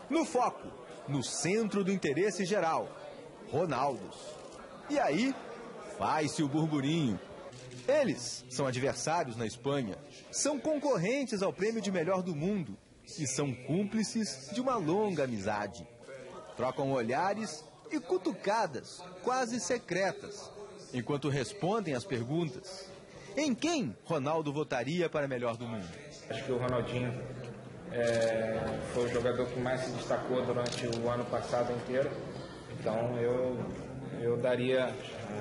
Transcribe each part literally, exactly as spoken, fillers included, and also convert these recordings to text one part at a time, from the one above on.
No foco, no centro do interesse geral, Ronaldos. E aí, faz-se o burburinho. Eles são adversários na Espanha, são concorrentes ao prêmio de melhor do mundo e são cúmplices de uma longa amizade. Trocam olhares e cutucadas quase secretas, enquanto respondem às perguntas. Em quem Ronaldo votaria para melhor do mundo? Acho que o Ronaldinho é, foi o jogador que mais se destacou durante o ano passado inteiro. Então eu, eu daria...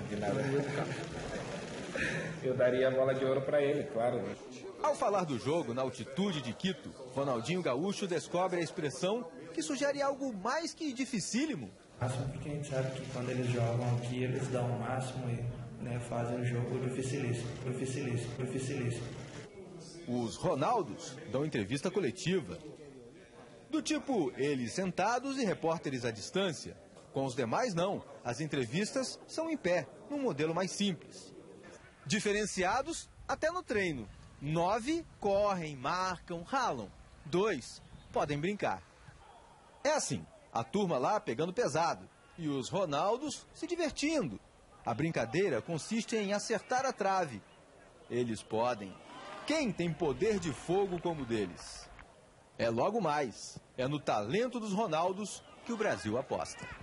Eu daria a bola de ouro para ele, claro. Ao falar do jogo na altitude de Quito, Ronaldinho Gaúcho descobre a expressão que sugere algo mais que dificílimo. Porque a gente sabe que quando eles jogam aqui, eles dão o máximo e né, fazem o jogo dificilíssimo, dificilíssimo, dificilíssimo. Os Ronaldos dão entrevista coletiva. Do tipo, eles sentados e repórteres à distância. Com os demais, não. As entrevistas são em pé, num modelo mais simples. Diferenciados até no treino. Nove correm, marcam, ralam. Dois podem brincar. É assim, a turma lá pegando pesado e os Ronaldos se divertindo. A brincadeira consiste em acertar a trave. Eles podem. Quem tem poder de fogo como o deles? É logo mais. É no talento dos Ronaldos que o Brasil aposta.